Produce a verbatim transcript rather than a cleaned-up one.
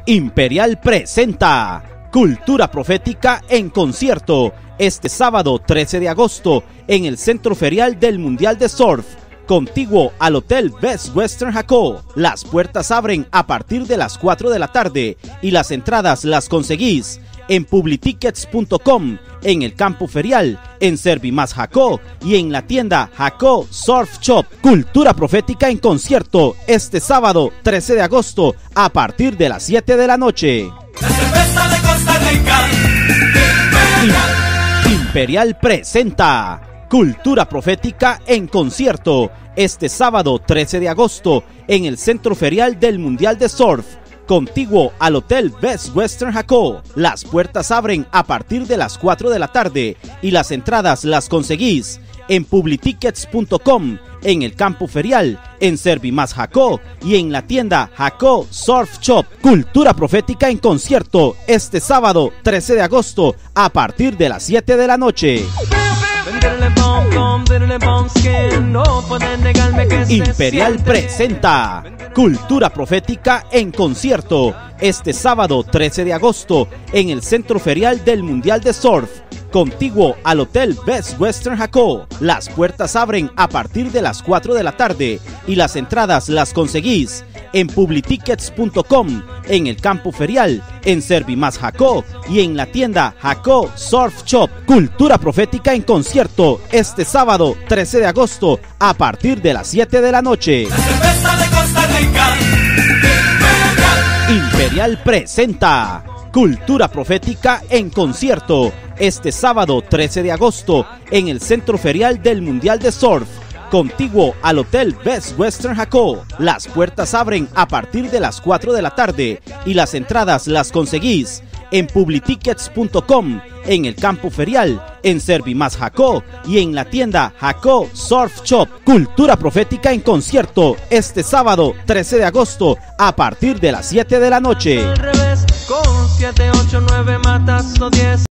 Imperial presenta Cultura Profética en concierto este sábado trece de agosto en el Centro Ferial del Mundial de Surf, contiguo al Hotel Best Western Jacó. Las puertas abren a partir de las cuatro de la tarde y las entradas las conseguís en publitickets punto com, en el campo ferial, en Servimas Jacó y en la tienda Jacó Surf Shop. Cultura Profética en concierto este sábado trece de agosto a partir de las siete de la noche. La cerveza de Costa Rica. Imperial presenta Cultura Profética en concierto este sábado trece de agosto en el Centro Ferial del Mundial de Surf, contiguo al Hotel Best Western Jacó. Las puertas abren a partir de las cuatro de la tarde y las entradas las conseguís en publitickets punto com, en el campo ferial, en Servimas Jacó y en la tienda Jacó Surf Shop. Cultura Profética en concierto este sábado trece de agosto a partir de las siete de la noche. Imperial presenta Cultura Profética en concierto este sábado trece de agosto en el Centro Ferial del Mundial de Surf, contiguo al Hotel Best Western Jacó. Las puertas abren a partir de las cuatro de la tarde y las entradas las conseguís en publitickets punto com, en el campo ferial, en Servimas Jacó y en la tienda Jacó Surf Shop. Cultura Profética en concierto este sábado trece de agosto a partir de las siete de la noche. La cerveza de Costa Rica. Imperial presenta Cultura Profética en concierto este sábado trece de agosto en el Centro Ferial del Mundial de Surf, contiguo al Hotel Best Western Jacó. Las puertas abren a partir de las cuatro de la tarde y las entradas las conseguís en publitickets punto com, en el campo ferial, en Servimas Jacó y en la tienda Jacó Surf Shop. Cultura Profética en concierto este sábado trece de agosto a partir de las siete de la noche. Al revés, con siete, ocho, nueve matas o diez.